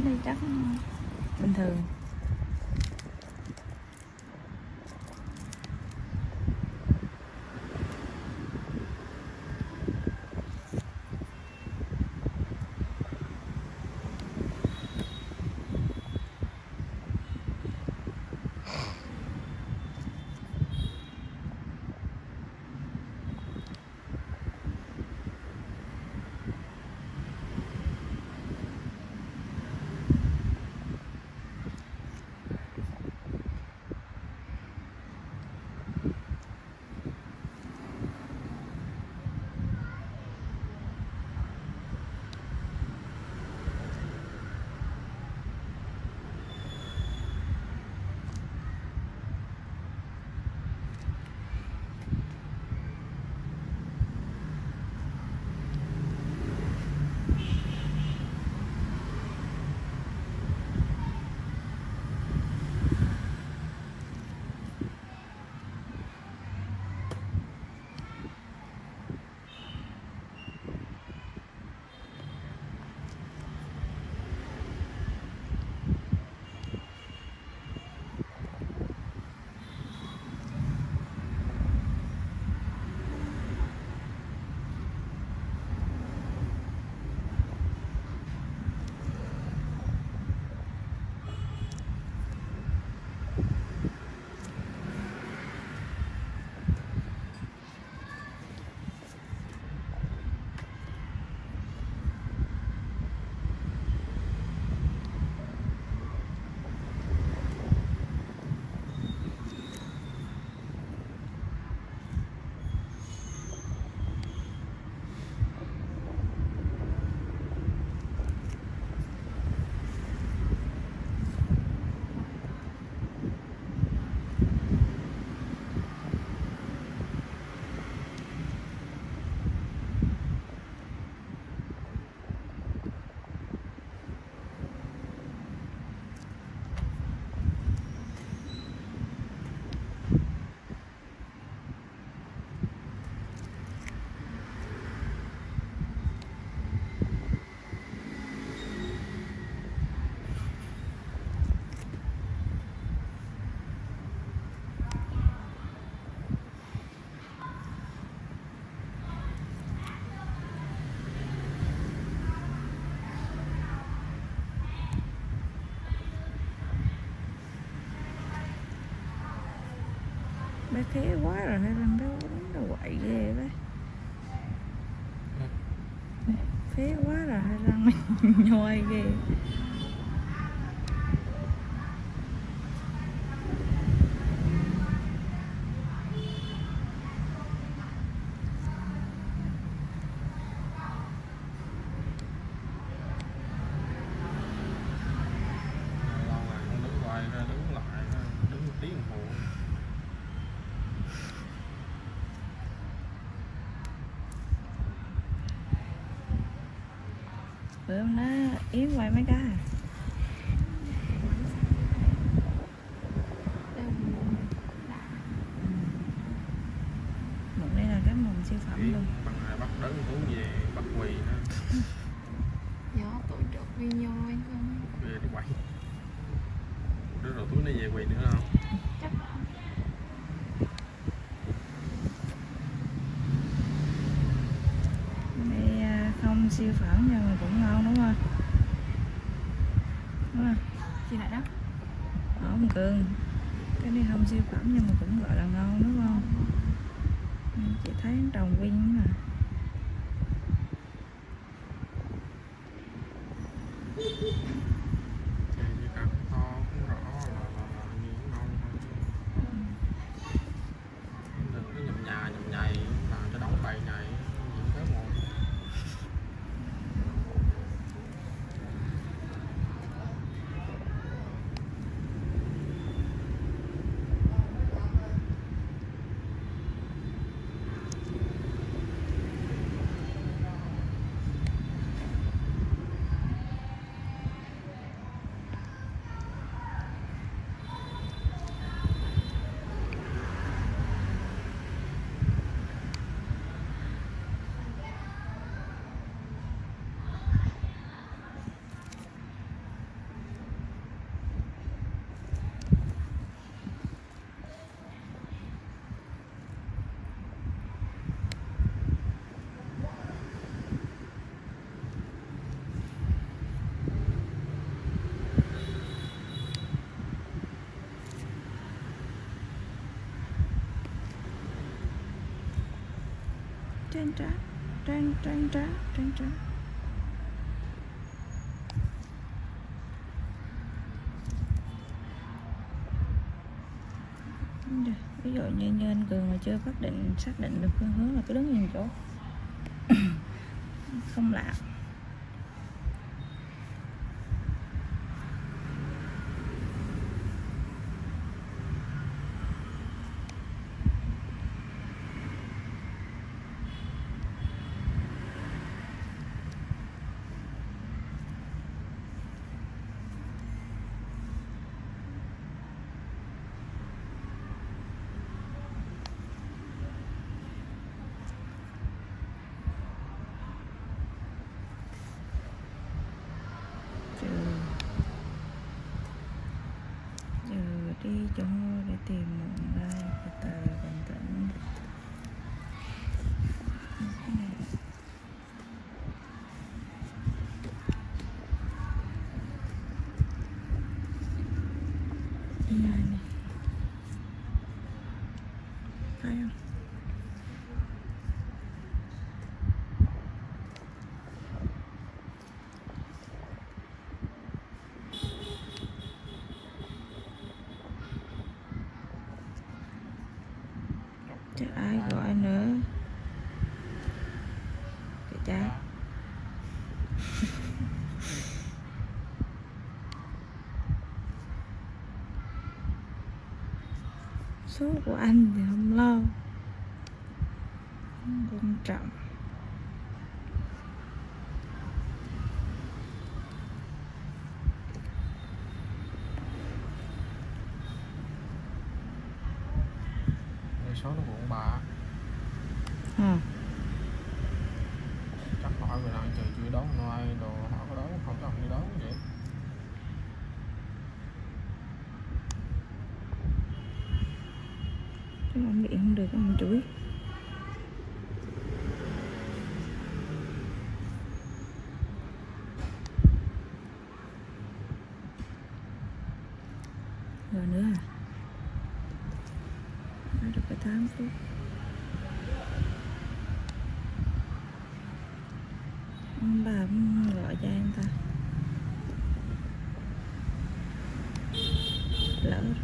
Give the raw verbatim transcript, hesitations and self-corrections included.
đây chắc bình thường. Bé phế quá rồi, hay răng đó đúng là quậy ghê đấy. Phế quá rồi, hay răng nhoi ghê. Bữa hôm đó Yến quay mấy cái à? Một đây là cái mồm siêu phẩm luôn. Bằng này bắt đớn thú về bắt quỳ nữa. Gió tụi trượt vi nhau anh không? Về đi quậy. Đứa rồi túi này về quỳ nữa không? Chắc Đây không siêu phẩm nhưng mà cũng ngon đúng không? Đúng không? gì lại đó? Không Cường. Cái này không siêu phẩm nhưng mà cũng gọi là ngon đúng không? Chị thấy trồng viên mà. Trên trá, trên trên trá, trên trá. Ví dụ như, như anh Cường mà chưa xác định xác định được phương hướng là cứ đứng nhìn chỗ không lạ. Đi chỗ để tìm một đây, từ từ bình tĩnh. Đi này này, thấy không? Chứ ai gọi nữa cái cha. Số của anh thì không lo, không quan trọng. Số nó của ông bà. À. Chắc hỏi người nào trời chưa đón nó ai đồ họ có đón không, cho đi đón vậy. Chứ ông điện không được ông chửi. Rồi nữa à? Nói được cái tám phút. Ông bà cũng gọi cho em ta. Lỡ rồi.